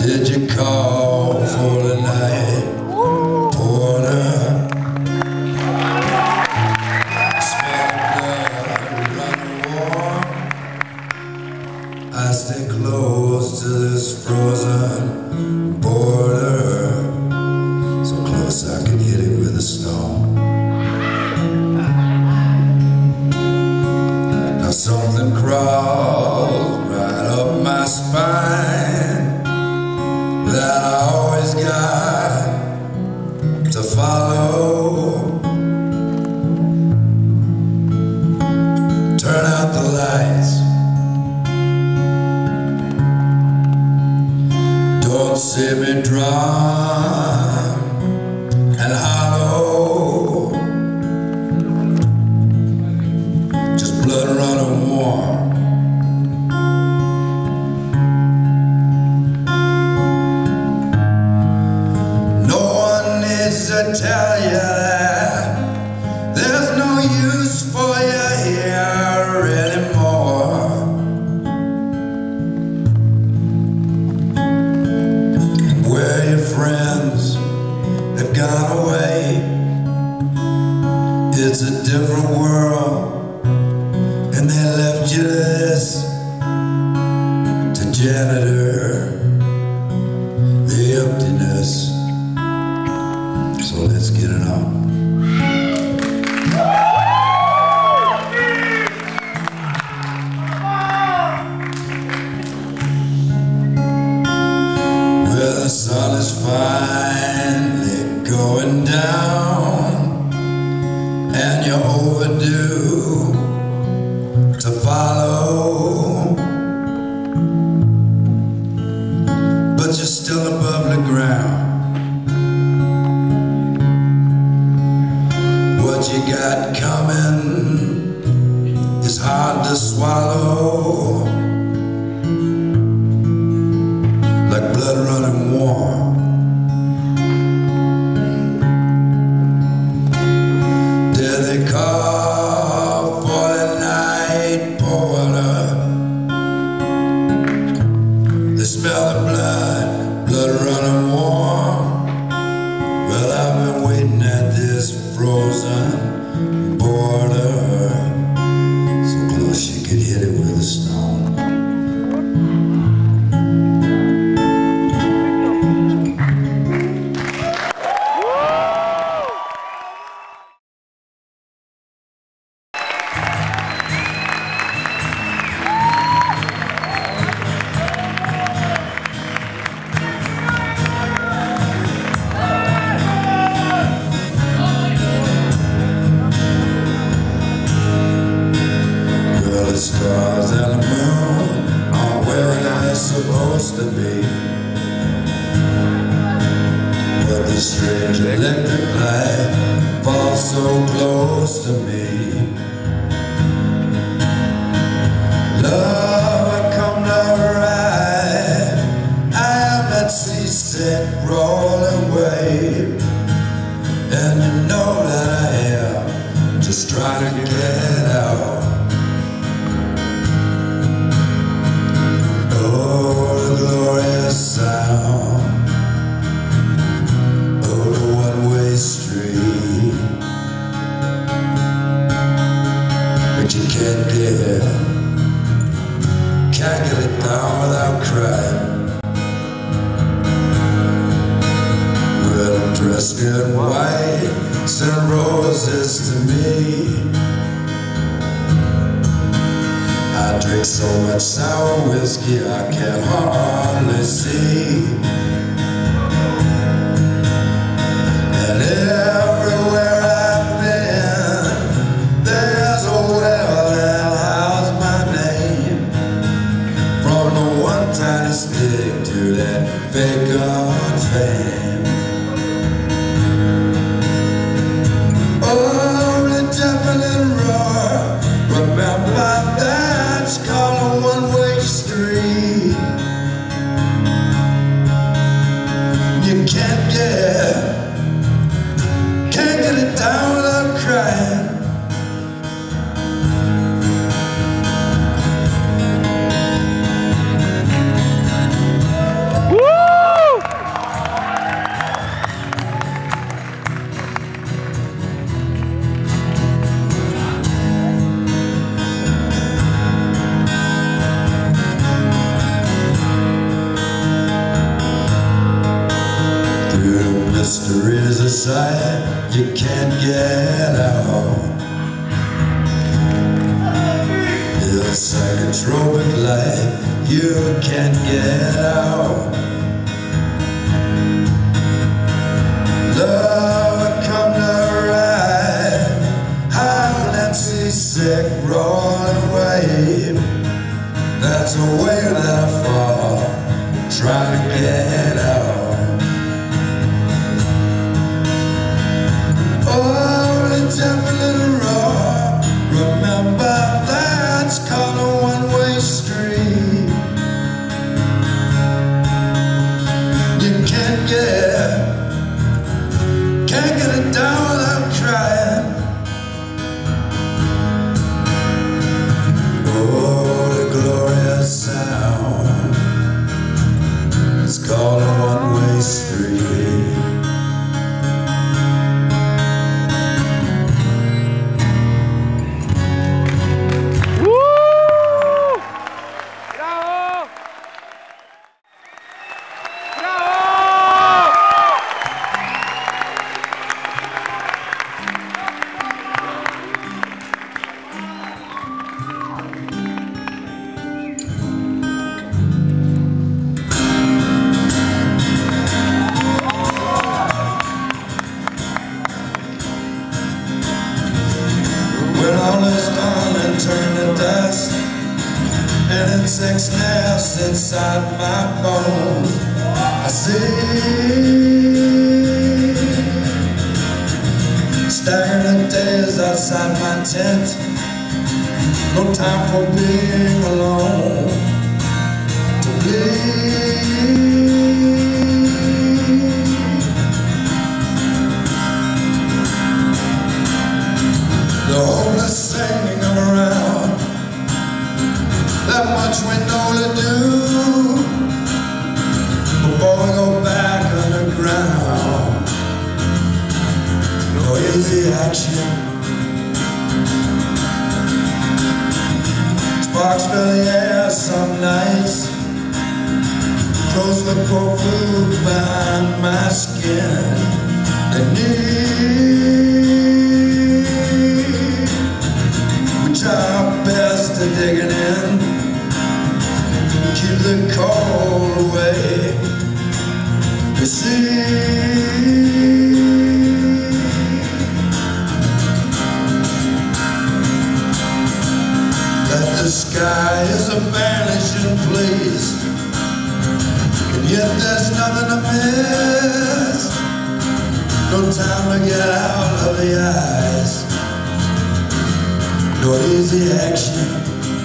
Did you call for the night porter? Smell blood running warm. I stay close to this frozen border, so close I can hit it with a stone. Now something crawled right up my spine that I always got to follow. Turn out the lights. Don't see me drown and hollow. Just blood running warm. To tell you that there's no use for you here anymore. Where your friends have gone away, it's a different world, and they left you this to janitor the emptiness. So let's get it on. Well, the sun is finally going down, and you're overdue to follow, but you're still above the ground. What you got coming is hard to swallow, like blood running warm. Did they call for the night porter? They smell the blood, blood running warm. Well, I've been waiting at this frozen border, so close you could hit it with a stone. The stars and the moon are where they're supposed to be, but the strange electric light falls so close to me. Love, I come to ride. I am that seasick rolling wave, and you know that I am just trying to get out. Glorious sound of the one-way street, but you can't get it down without crying. Well, I'm dressed in white, send roses to me. I drink so much sour whiskey I can hardly see, and everywhere I've been, there's a well that house my name, from the one tiny stick to that vacant fame. Oh, the deafening roar, remember that's called a one-way street. You can't get it down without crying. Woo! Mystery is a sight you can't get out. It's a psychotropic light you can't get out. Love come to ride, high and seasick, rolling wave. That's a wave that I fall, trying to get out. Oh, the temple roar, remember that's called a one-way street. You can't get it down without crying. Oh, the glorious sound, it's called a one-way street. When all is done and turned to dust, and insects nest inside my bones, I see staggering days outside my tent. No time for being alone, to bleed. The homeless singing around, that much we know to do before we go back underground. No easy action, sparks fill the air some nights, crows look for food behind my skin. They need, try our best to dig it in, keep the cold away. You see, that the sky is a vanishing place, and yet there's nothing to miss. No time to get out of the eyes, no easy action.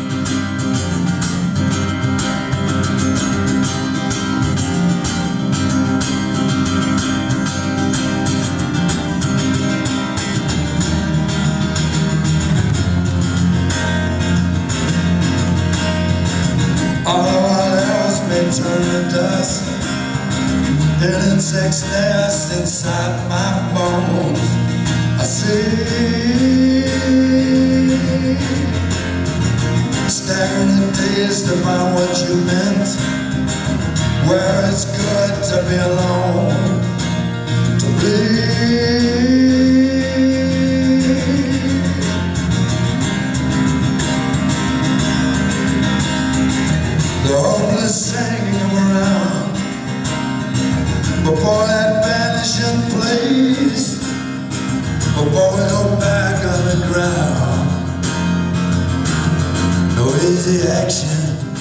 All else may turn to dust, and insects nest inside my bones. I see staggering days to find what you meant, where it's good to be alone, to bleed. The hopeless hanging around before that vanishing place, before we go back underground. No easy action.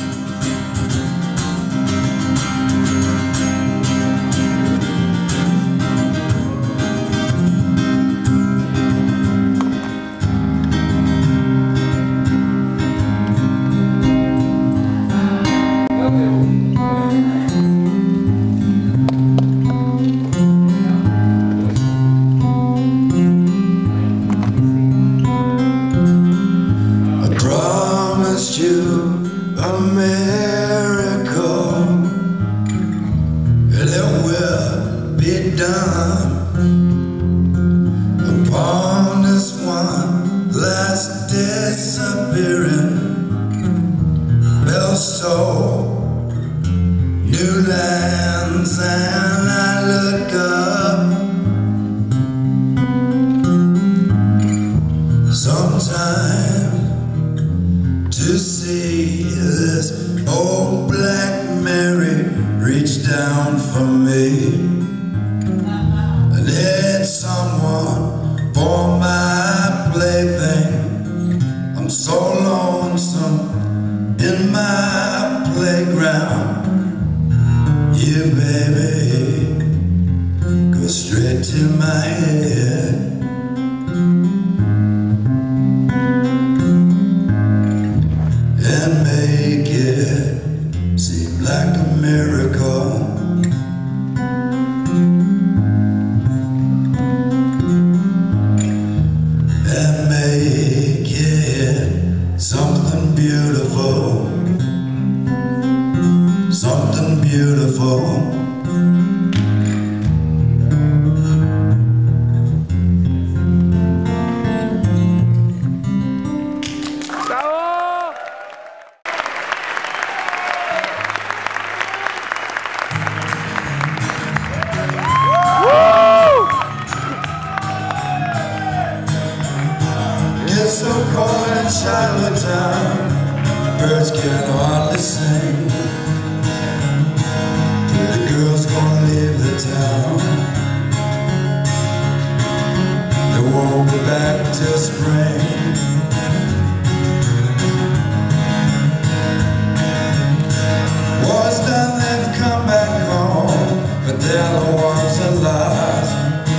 A miracle, and it will be done upon this one last disappearing bell soul, new lands, and I look up down for me. I need someone for my plaything. I'm so lonesome in my playground. You, baby, go straight to my head. And make it seem like a miracle. And make it something beautiful. Something beautiful. It's so cold in Shiloh Town, birds can hardly sing. Pretty girls gonna leave the town. They won't be back till spring. War's done, they've come back home, but they're the ones that lost.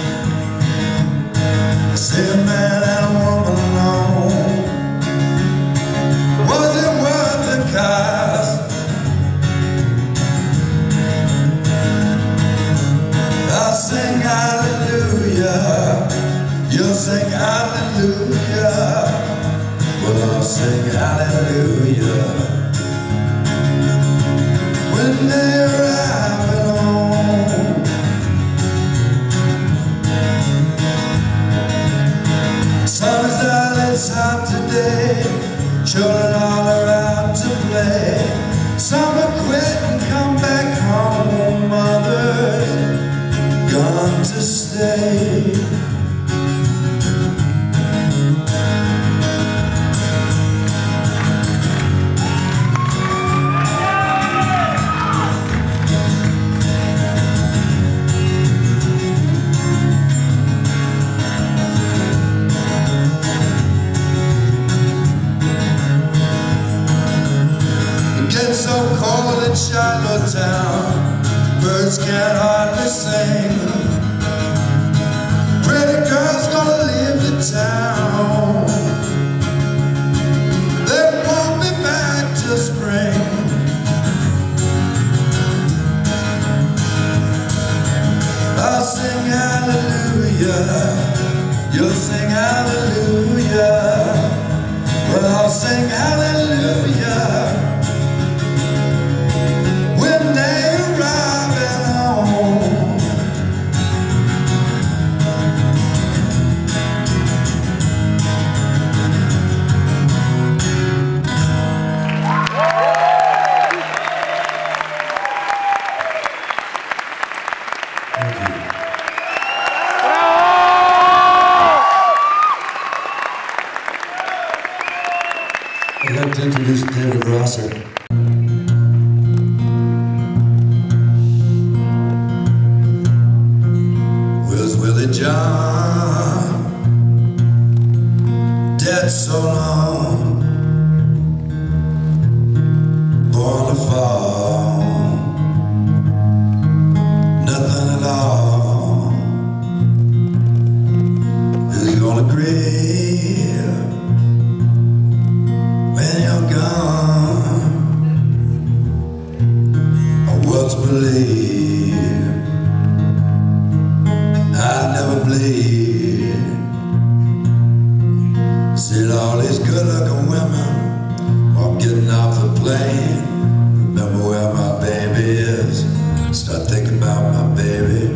I see a man and a woman alone. Was it worth the cost? I'll sing hallelujah. You'll sing hallelujah. Well, I'll sing hallelujah when they arrive at home. Sun is out, it's hot today. Children all are out to play. Some are quit and come back home. Others gone to stay. It's so cold in Shiloh Town, birds can hardly sing. Pretty girls gonna leave the town. They won't be back till spring. I'll sing hallelujah. You'll sing hallelujah. Well, I'll sing hallelujah when they arrive at home. Thank you. I'd like to introduce David Rosser. Willie John, dead so long, born to fall, nothing at all. Who's gonna grieve when you're gone? Or what's believed? I never bleed. Seen all these good-looking women while I'm getting off the plane. Remember where my baby is. Start thinking about my baby.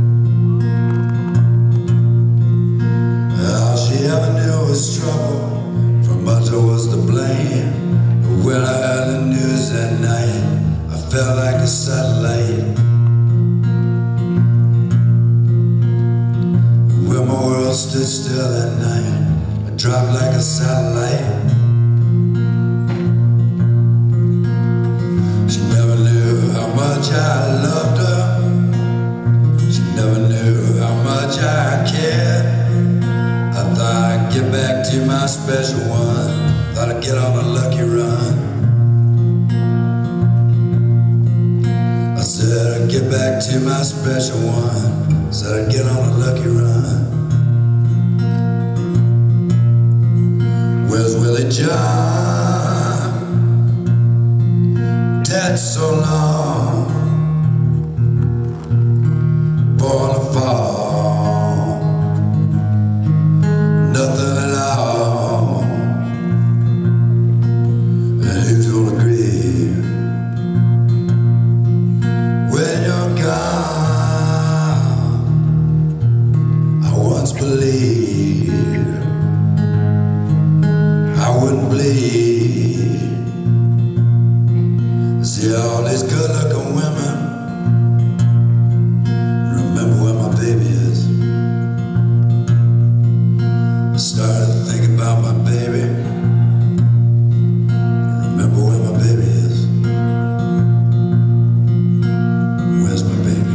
All she ever knew was trouble. From mother was to blame. But when I heard the news that night, I felt like a satellite. When my world stood still that night, I dropped like a satellite. She never knew how much I loved her. special one. Thought I'd get on a lucky run. I said I'd get back to my special one. Said I'd get on a lucky run. Where's Willie John? Dead so long. Born to fall. Nothing at all. And who's gonna grieve when you're gone? I once believed I wouldn't bleed. See all these good-looking women. Remember where my baby is. I started thinking about my baby. Remember where my baby is. Where's my baby?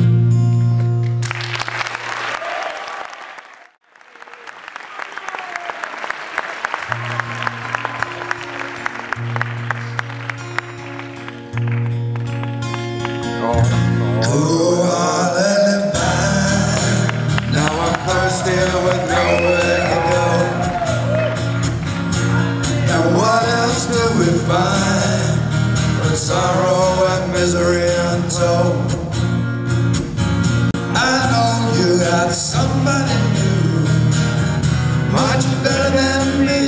Cool hearted and fine. Now I'm thirsty with nowhere to go. And what else do we find but sorrow and misery untold? I know you got somebody new, much better than me.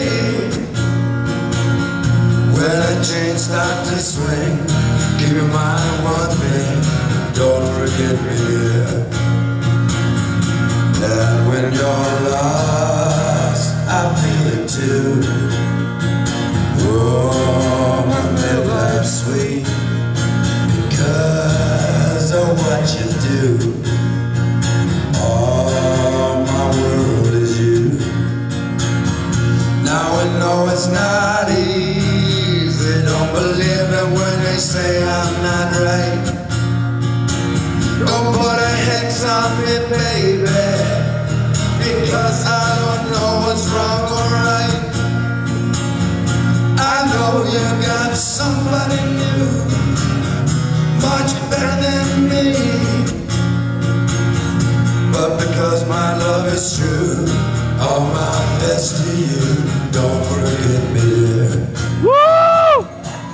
When the chains start to swing, keep in mind one thing, don't forget me dear. And when you're lost, I feel it too. Oh, my midlife's sweet because of what you do. All my world is you. Now I know it's not easy. Don't believe it when they say I'm not right. Don't put a hex on me, baby, because I don't know what's wrong or right. I know you got somebody new, much better than me. But because my love is true, all my best to you, don't forget me dear. Woo!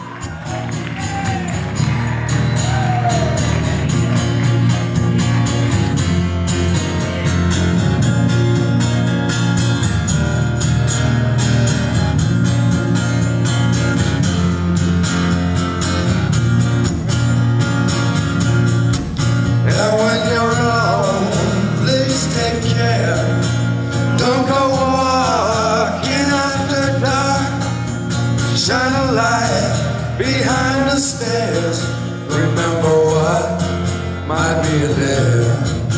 And when you're alone, please take care. Don't go walking after dark. Shine a light behind the stairs. Remember what might be there.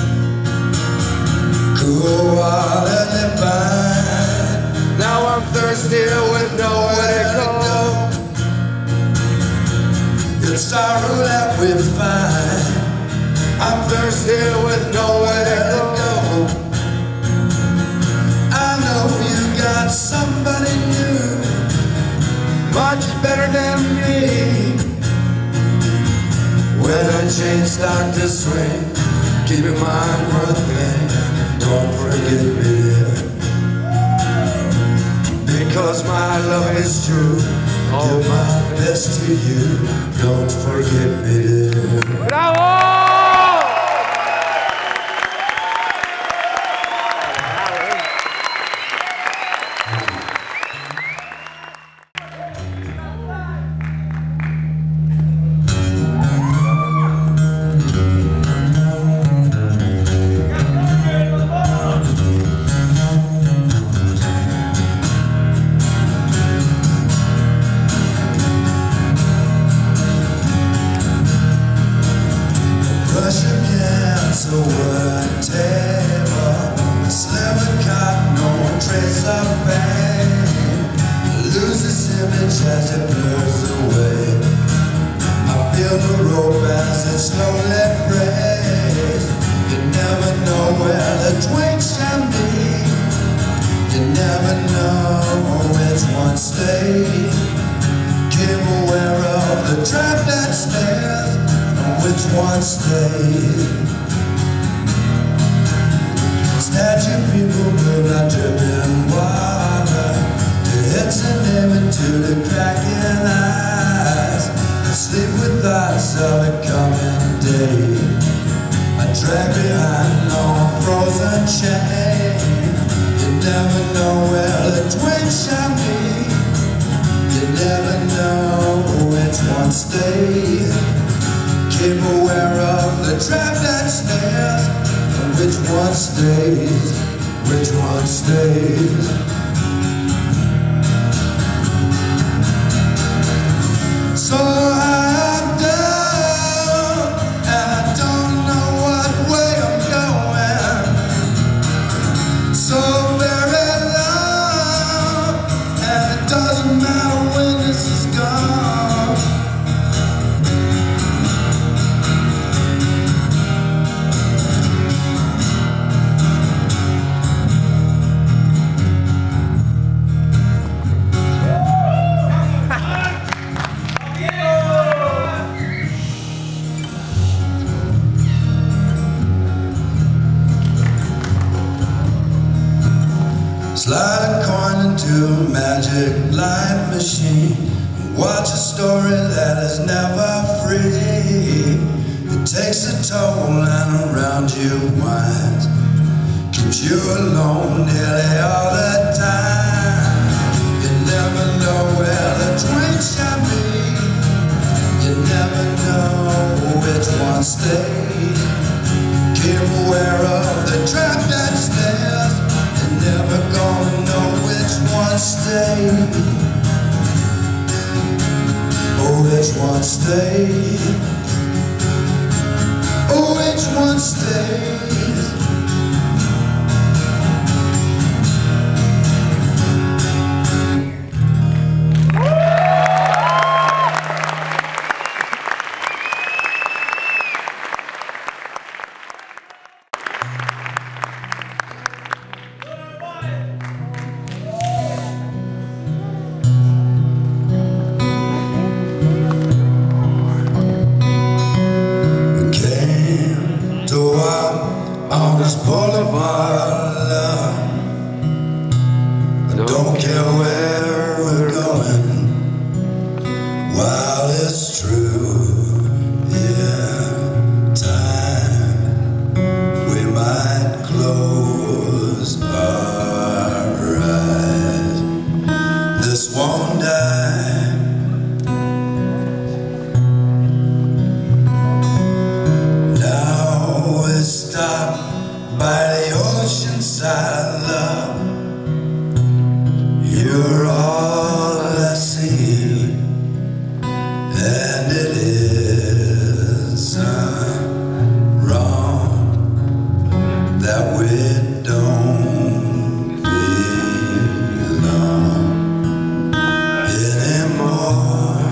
Cool water and fine. Now I'm thirsty with nowhere to go. It's sorrow that we find. I'm thirsty with nowhere to go. I know you got somebody new, much better than me. When the chains start to swing, keep in mind one thing, don't forget me dear. Because my love is true, give my best to you, don't forget me dear. ¡Bravo! As it blows away, I feel the rope as it slowly breaks. You never know where the Twain shall be. You never know where drag behind on frozen chain. You never know where the Twain shall be. You never know which one stays. Keep aware of the trap that snares. And which one stays, which one stays. So I'm down, and I don't know what way I'm going. So very long, and it doesn't matter when this is gone. Slide a coin into a magic light machine and watch a story that is never free. It takes a toll and around you winds, keeps you alone nearly all the time. You never know where the Twain shall be. You never know which one stays. Keep aware of the trap that snares. Never gonna know which one stays. Oh, which one stays? Oh, which one stays? On this boulevard, love, I don't care where we're going. While it's true, yeah, time, we might close our eyes. This won't die. Now we stop by the ocean side, love. You're all I see, and it isn't wrong that we don't belong anymore.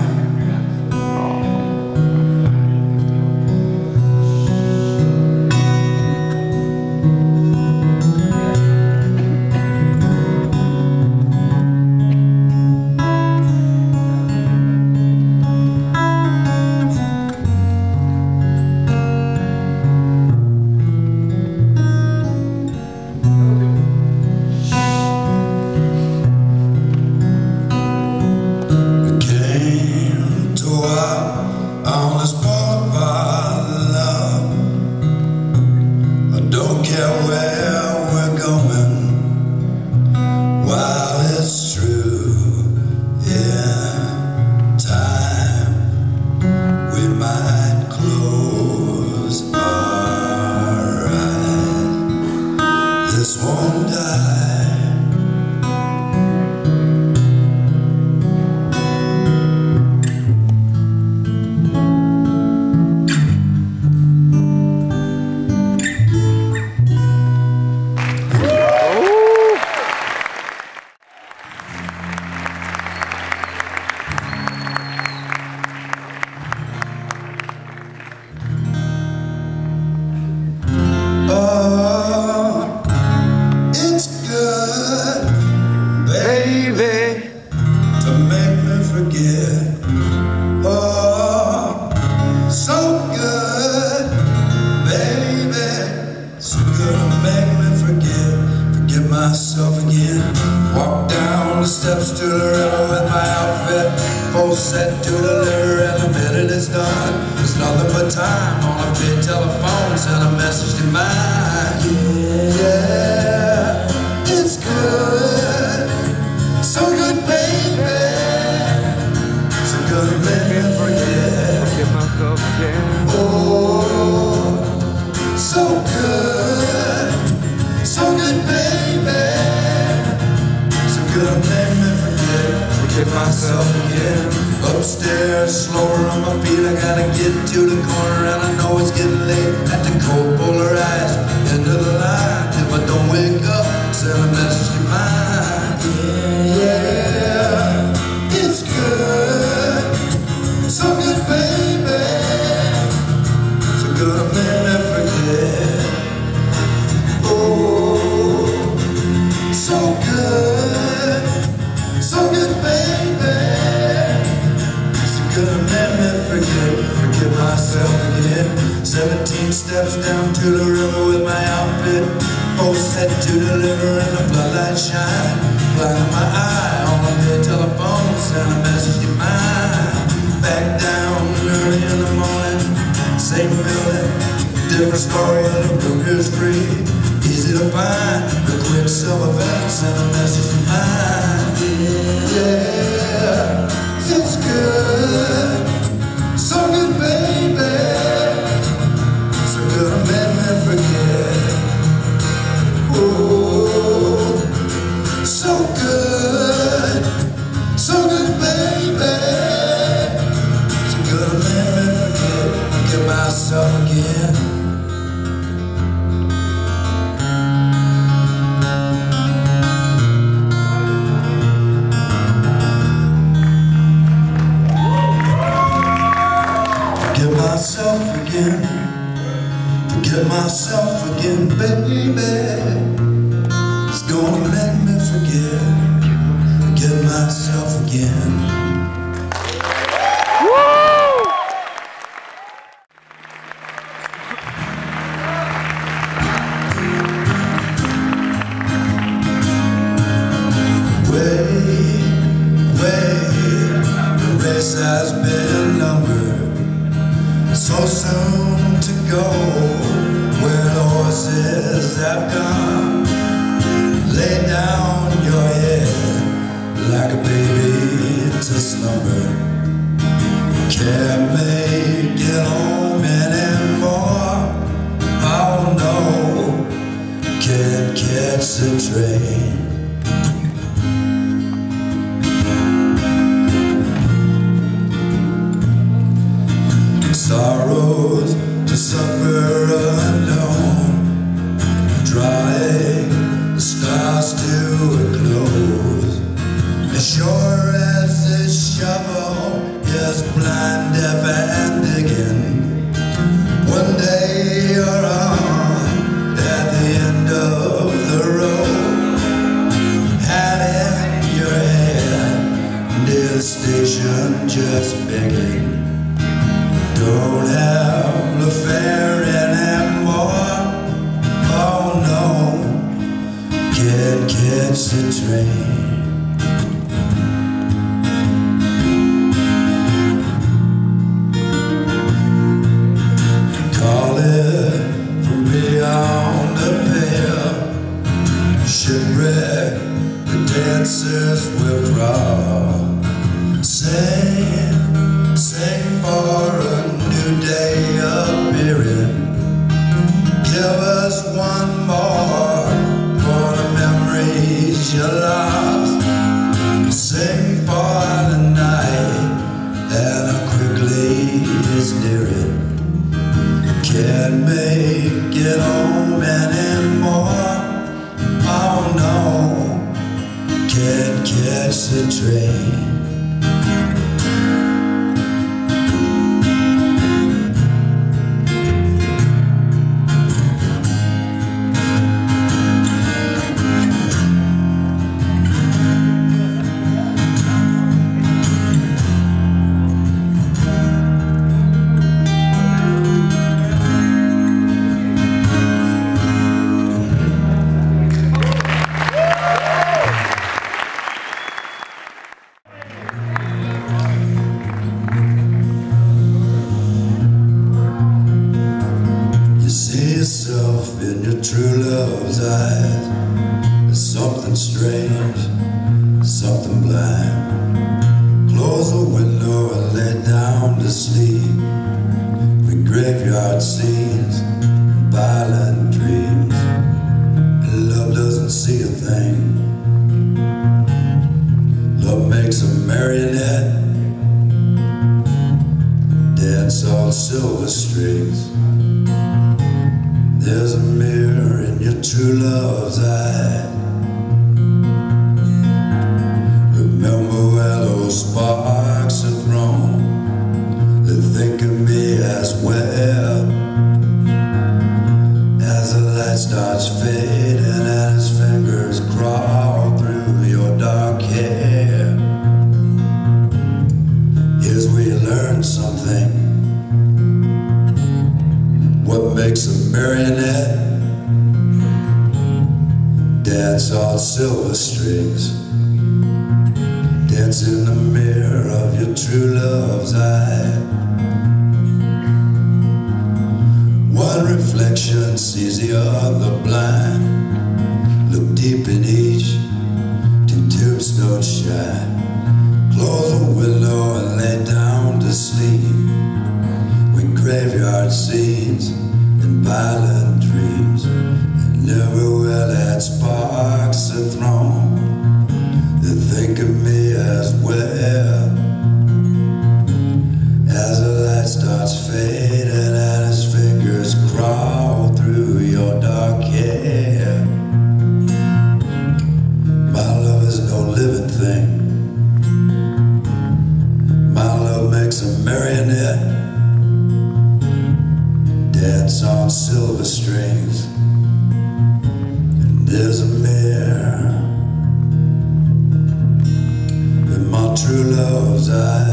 On this boulevard, love, I don't care where we're going. While it's true, yeah, time, we might close our eyes. This won't die. Myself again. Walk down the steps to the river with my outfit full set to deliver, and the minute it's done, there's nothing but time on a big telephone. send a message to mine. Yeah, it's good, so good, baby. So good, let me forget. Forget myself again. Oh, so good, baby. So good, let me forget myself again. Upstairs, slower on my feet, I gotta get to the corner, and I know it's getting late. At the cold polarized end of the line. If I don't wake up, send a message to mine. Yeah, it's good, so good, baby. So good, let me forget. Oh, so good, baby. Gonna let me forget myself again. 17 steps down to the river with my outfit, both set to deliver in the floodlight shine. Blind my eye on the telephone, send a message to mine. Back down early in the morning, same building, different story, the room is free. Easy to find, the quicksilver vest, send a message to mine. Yeah, it's good, so good, baby. So good, let me forget. Oh, so good, baby. So good, let me forget myself again. Forget myself again, baby. It's gonna let me forget myself again. The race has been numbered. So soon to go, where the horses have gone. Lay down your head like a baby to slumber. Can't make it home anymore. Oh no, can't catch the train. Sorrows to suffer alone, drying the stars to a close. As sure as this shovel is blind, deaf, and digging, one day you're on at the end of the road. Hat in your hand, near the station, just begging. Don't have the fare anymore. Oh no, can't catch the train. Calling from beyond the pale, shipwreck, the dancers will crawl. Sing for a new day appearing. Give us one more for the memories you lost. Sing for the night and how quickly it's nearing. Can't make it home anymore. Oh no, can't catch the train. yourself in your true love's eyes. There's something strange, something blind. Close the window and lay down to sleep. With graveyard scenes and violent dreams. And love doesn't see a thing. Love makes a marionette dance on silver strings. There's a mirror in your true love's eye. Remember where those sparks are thrown. They think of me as well. As the light starts fading and his fingers crawl through your dark hair. Here's where you learn something. What makes a marionette dance on silver strings? Dance in the mirror of your true love's eye. One reflection sees the other blind. Look deep in each, two tombstones shine. Close the window and lay down to sleep. With graveyard scenes and violent dreams. And everywhere that sparks are thrown, they think of me as well. As the light starts fading and his fingers crawl through your dark hair. My love is no living thing. My love makes a marionette dance on silver strings. And there's a mirror in my true love's eye.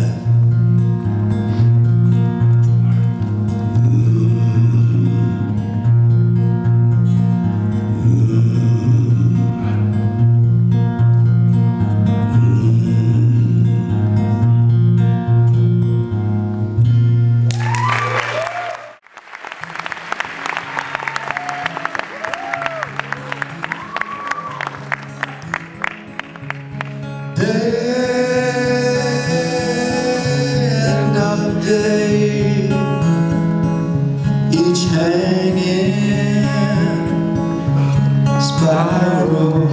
End of day, each hanging spiral.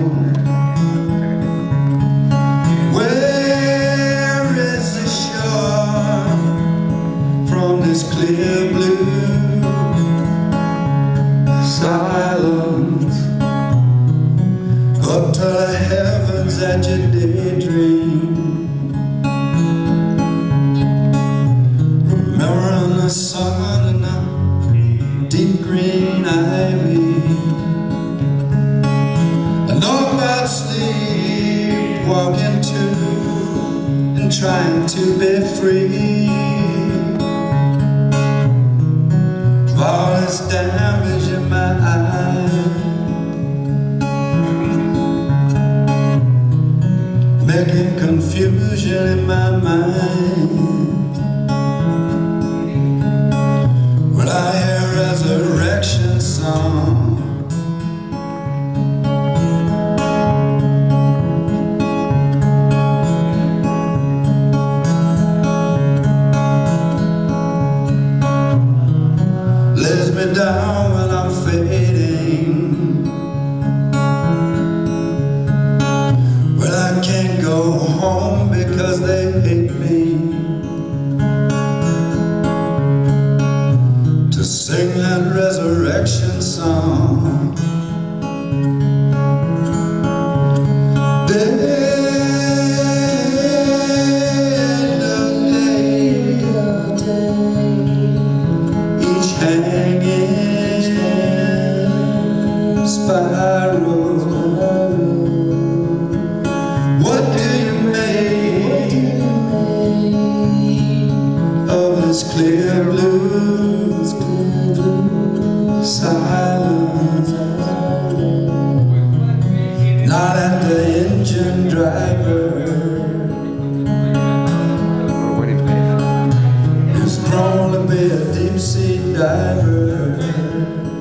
Where is the shore from this clear blue silence? Up to the heavens that you daydream. Remembering the sun and the deep green ivy. I know about sleep, walking to and trying to be free. Of all this damage in my eyes, making confusion in my mind. When I hear resurrection song, lays me down when I'm fading. When I can't go home because they hate me. To sing that resurrection song. Day of day, each hanging spiral. What do you make of this clear blue silence? Not at the engine driver who's grown to be a deep sea diver.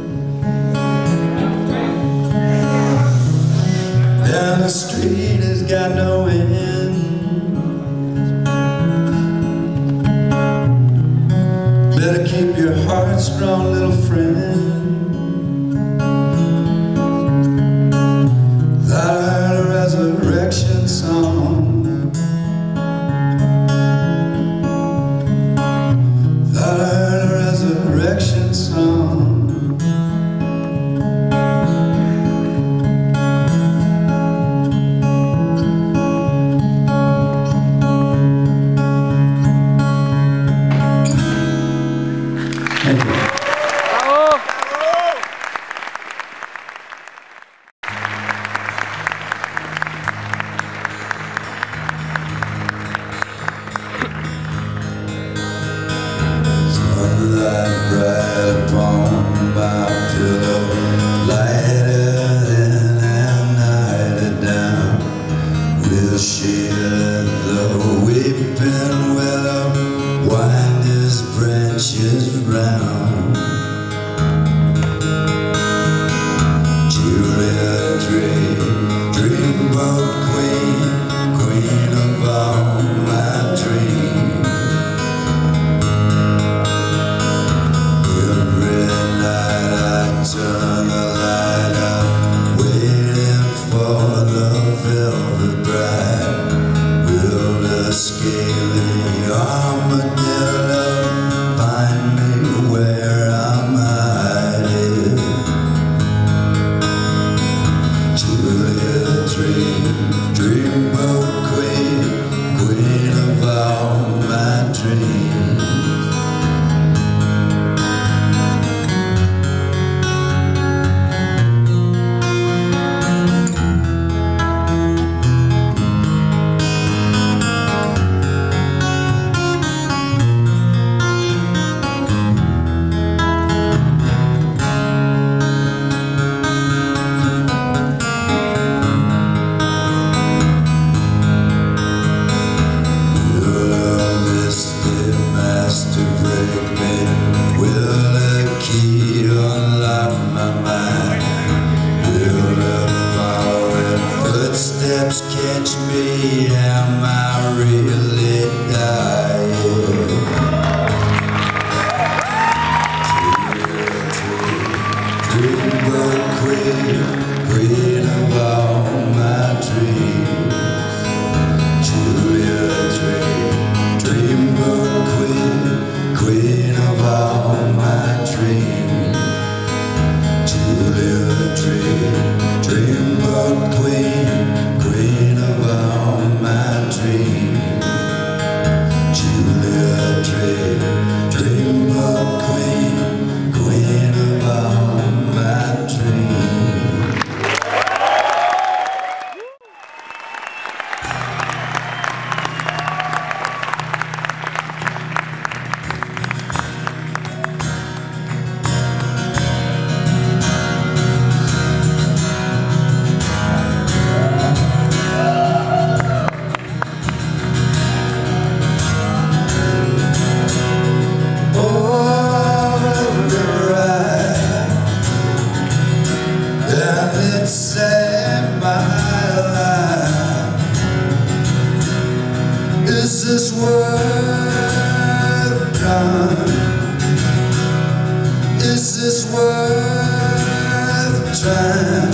this worth trying?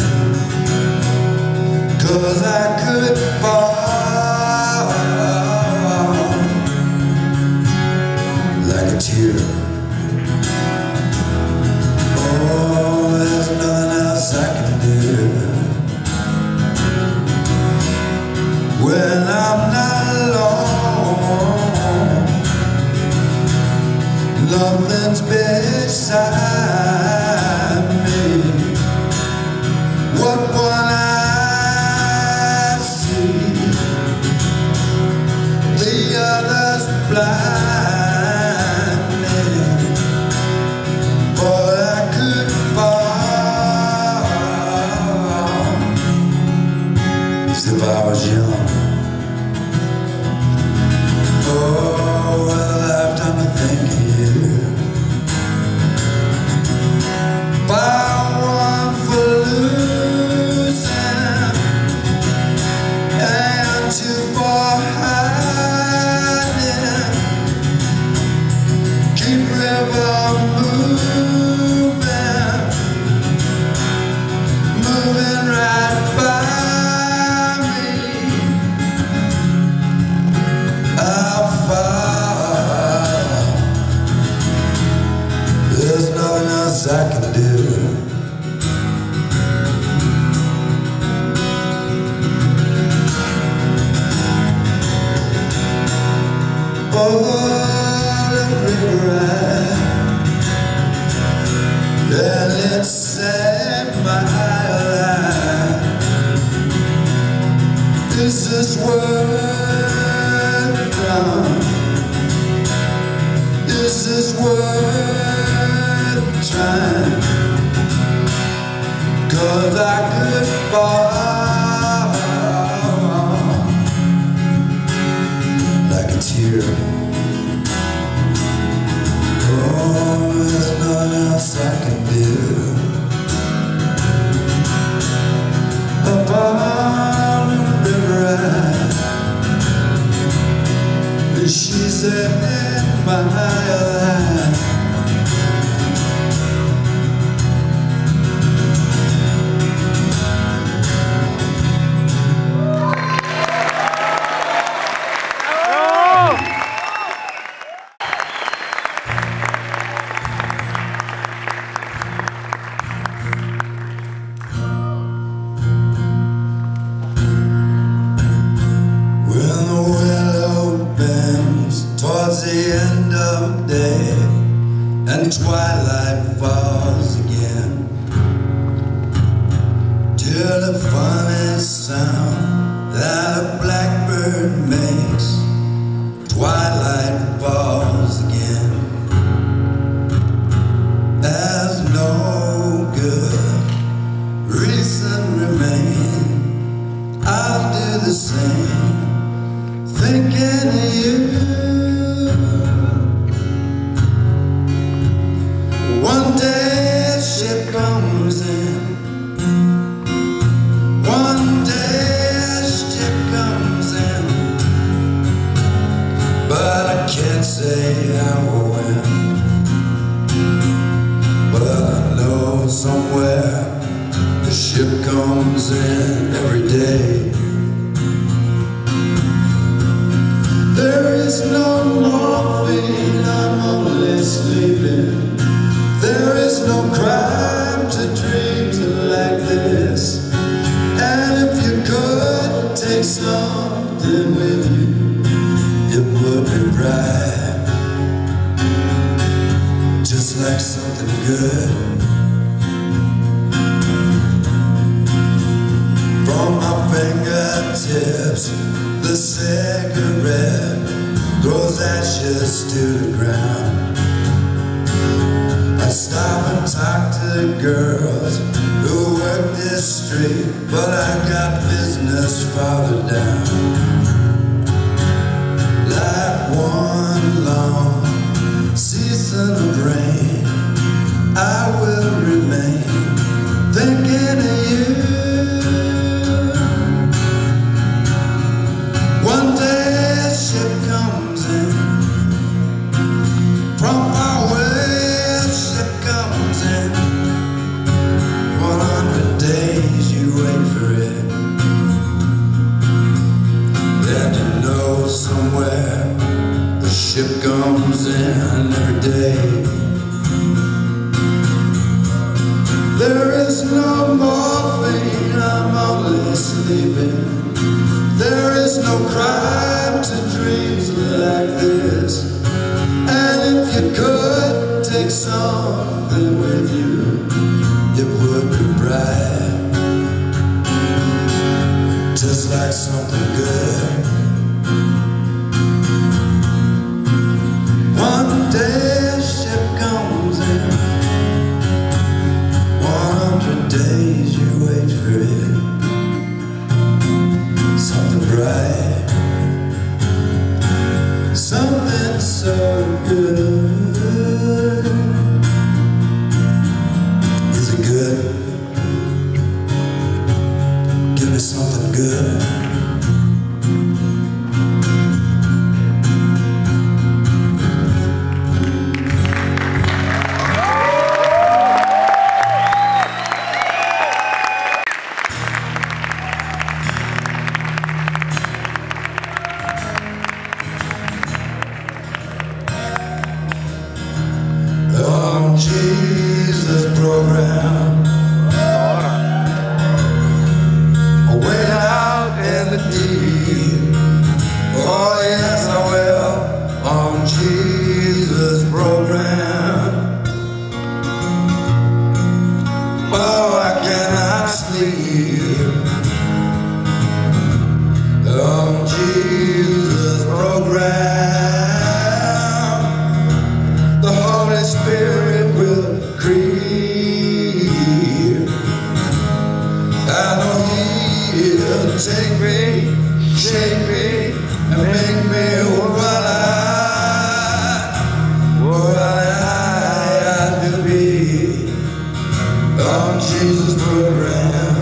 'Cause I could fall like a tear. Oh, there's nothing else I can do when I'm not alone. Nothing's beside me. What one I see, the others blind me. But I could fall as if I was young. Oh, well, I've done to think of you. By one for losing and two for hiding. Keep river moving, moving right by me. I'll fall. There's nothing else I can do. Oh, the river ride, and it saved my life. Is this worth trying? Is this worth trying? 'Cause I could fall like a tear. Oh, there's nothing else I can do. Upon the river ride, she's in my life. And twilight falls again, till the funny sound that a blackbird makes. Twilight falls again. There's no good reason remain. I'll do the same, thinking of you. One day a ship comes in. One day a ship comes in. But I can't say how or when. But I know somewhere the ship comes in every day. There is no morphine, I'm only sleeping. There is no crime to dream to like this. And if you could take something with you, it would be bright, just like something good. From my fingertips, the cigarette throws ashes to the ground. I stop and talk to the girls who work this street, but I got business farther down. Like one long season of rain, I will remain thinking of you. One day a ship comes in from far away, a ship comes in. sleeping. There is no crime to dreams like this. And if you could take something with you, it would be bright, just like something good. One day a ship comes in, 100 days you wait for it. Something bright, something so good. Is it good? Give me something good. Jesus program, way out in the deep. Oh yes I will, on Jesus program. Oh I cannot sleep, on Jesus program. The Holy Spirit will creep. I know He'll take me, shake me, and make me what I to be on Jesus' program.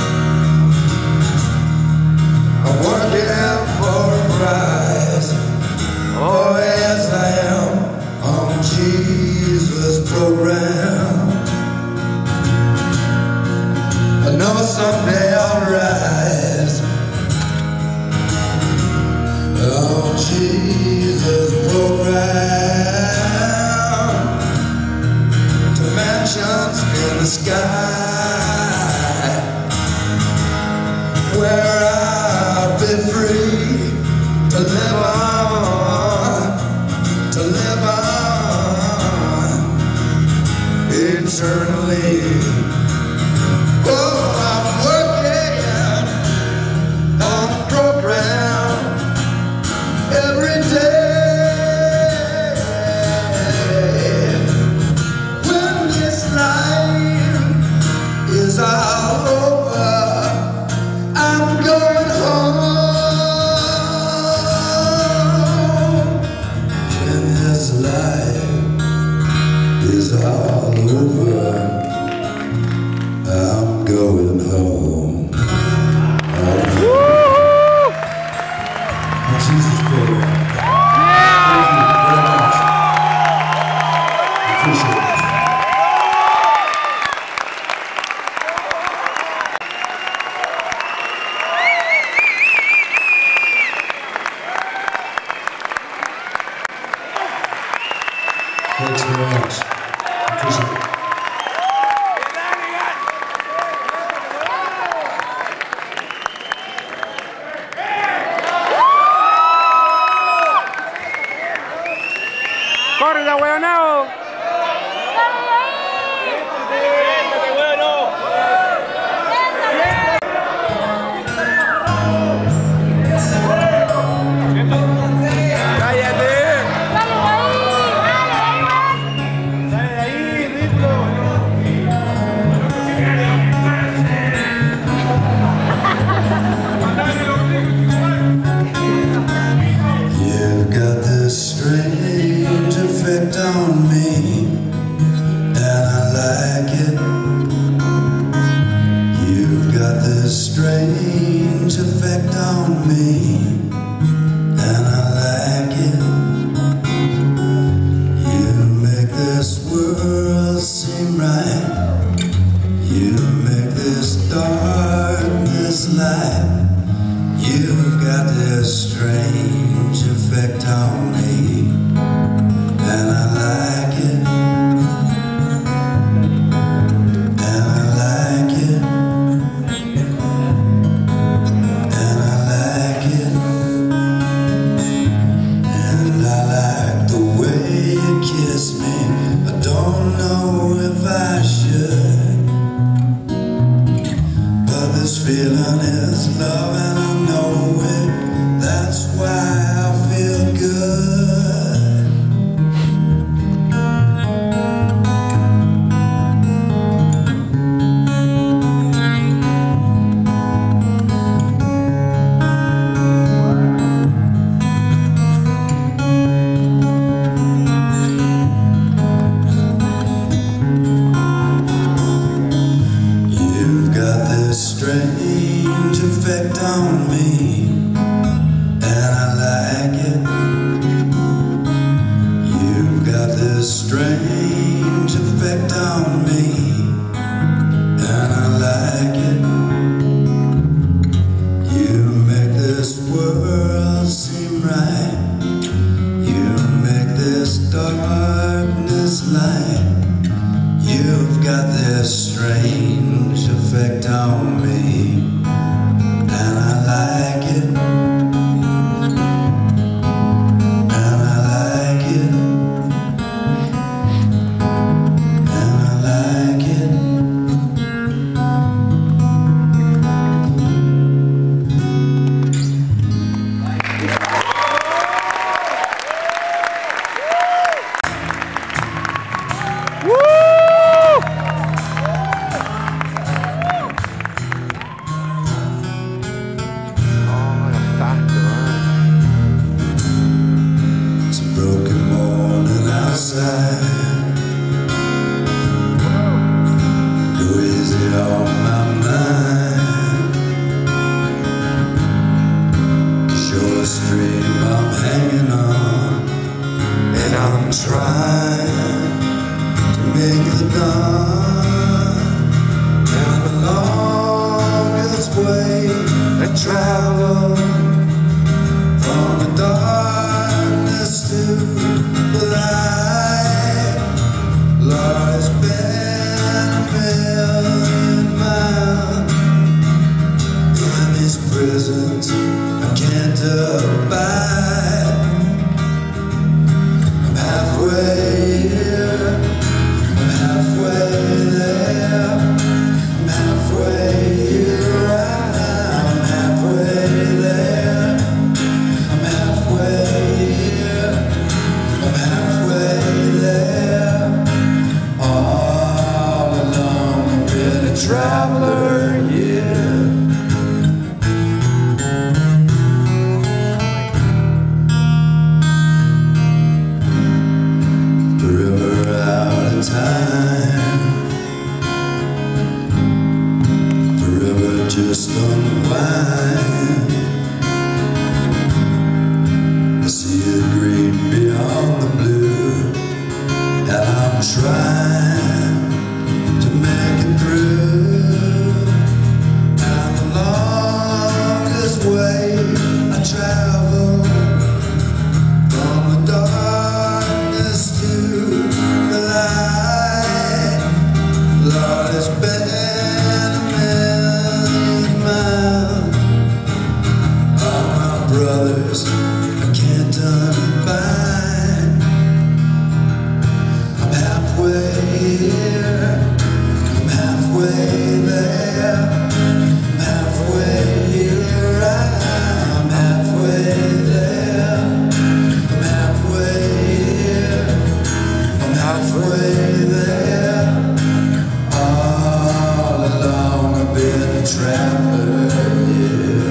I'm working for a prize. Oh yes I am, on Jesus' program. I know someday I'll rise on Jesus' program to mansions in the sky, where I'll be free to live on, to live on eternally. Oh, I'm working on a program every day. When this life is all over, I'm going home. When this life is all over, I'm going home. Jesus program. Thank you very much. Appreciate it. Thanks very much. Appreciate it. ¡Corre, la huevonao! You've got this strange effect on me, and I like it. You've got this strange effect on me, and I like it. You make this world seem right. You make this darkness light. You've got this strange effect on me, and I like it, and I like it. feeling is love and I know it. That's why I feel good. You've got this strange effect on me, and I like it. You've got this strange effect on me, and I like it. You make this world seem right. You make this darkness light. You've got this strange effect on me, and I like it. And I like it. And I like it. It's a broken morning outside. Go easy on my mind. Shiloh Stream I'm hanging on, and I'm trying to make the dawn. And the longest way I travel from the darkness to the light. Lord, it's been a million miles in these prisons I can't abide. I'm halfway here, I'm halfway there, I'm halfway here, I'm halfway there, I'm halfway here, I'm halfway there. All along I've been a traveler, yeah. Forever out of time, forever just unwind. I see the green beyond the blue, and I'm trying to make it through. And the longest way I travel from the darkness to the light. Lord, it's been a million miles. All my brothers I can't unbind. I'm halfway here, I'm halfway there, I'm halfway here, I'm halfway there, I'm halfway here, I'm halfway there. All along I've been a traveler, yeah.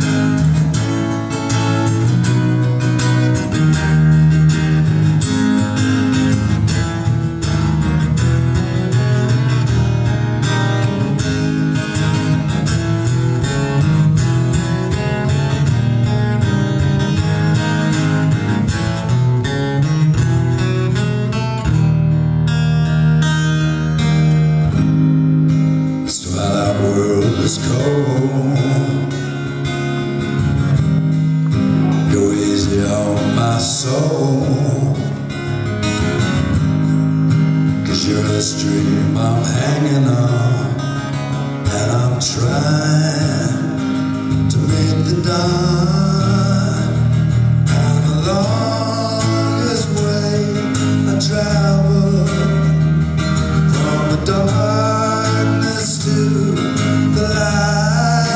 This twilight world is cold. Go easy on my soul, 'cause you're the stream I'm hanging on, and I'm trying to meet the dawn. And the longest way I travel from the darkness to the light.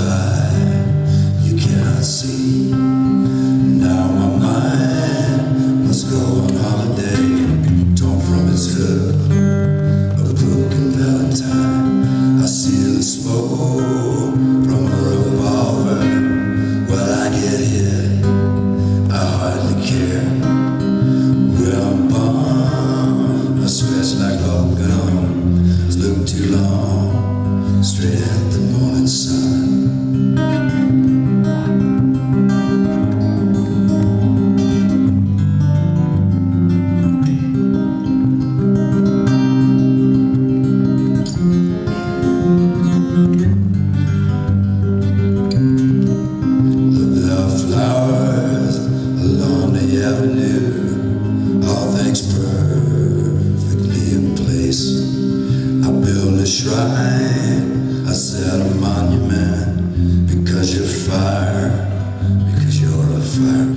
side you cannot see. Now my mind must go on holiday, torn from its hood, a broken valentine. I see the smoke from a revolver. Well, I get hit, I hardly care. Where I'm born, I scratch like bubble gum. It's looked too long, straight at the morning sun. I set a monument because you're fire, because you're a fire.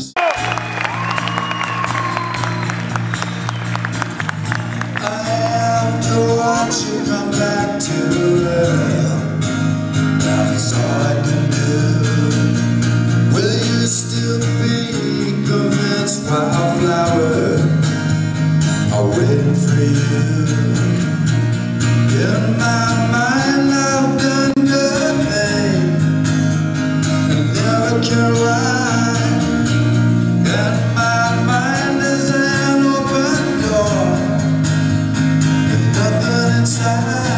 I have to watch you come back to earth. That's all I can do. Will you still be convinced wildflower are waiting for you? In my mind I've done good things and never care why. And my mind is an open door with nothing inside.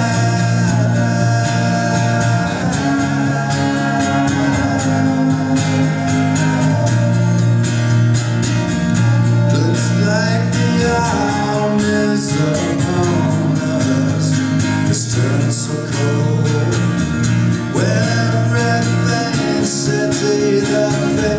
Looks like the arm is upon us. It's turning so cold when everything said to the face.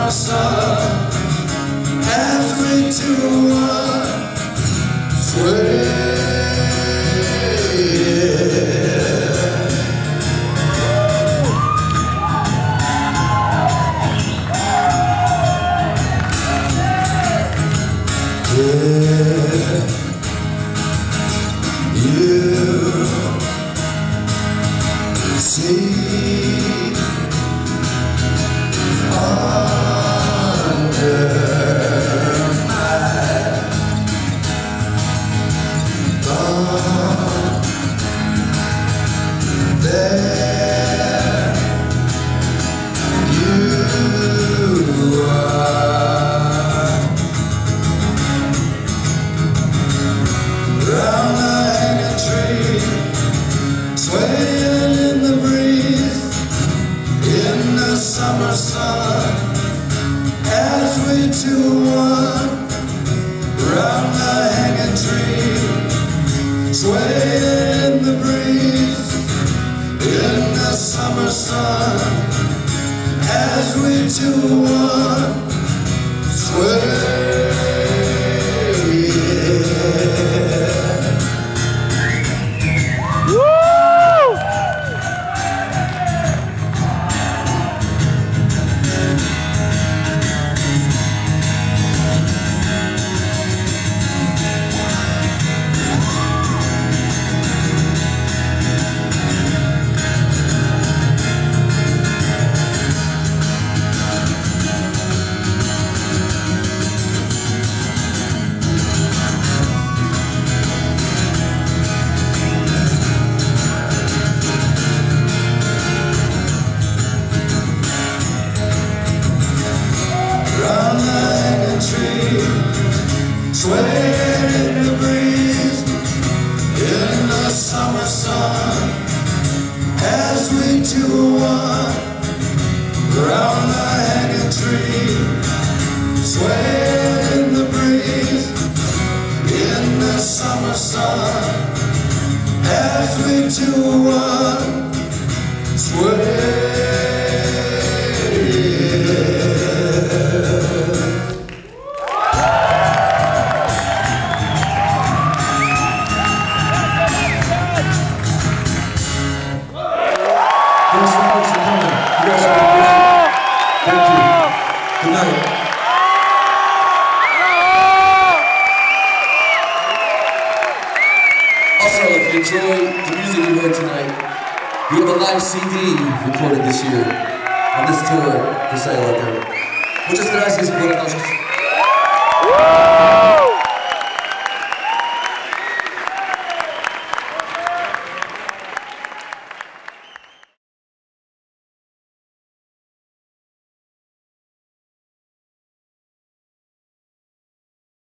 summer sun, as we two sway. Summer sun, as we two one, round the hanging tree, swaying in the breeze. In the summer sun, as we two one, sway. Swaying in the breeze, in the summer sun, as we two one, round the hanging tree. Swaying in the breeze, in the summer sun, as we two one, sway. Thanks so much for coming. You guys are great. Thank you. Good night. Also, if you enjoy the music you heard tonight, we have a live CD recorded this year on this tour for sale out there. Muchas gracias y buenas noches.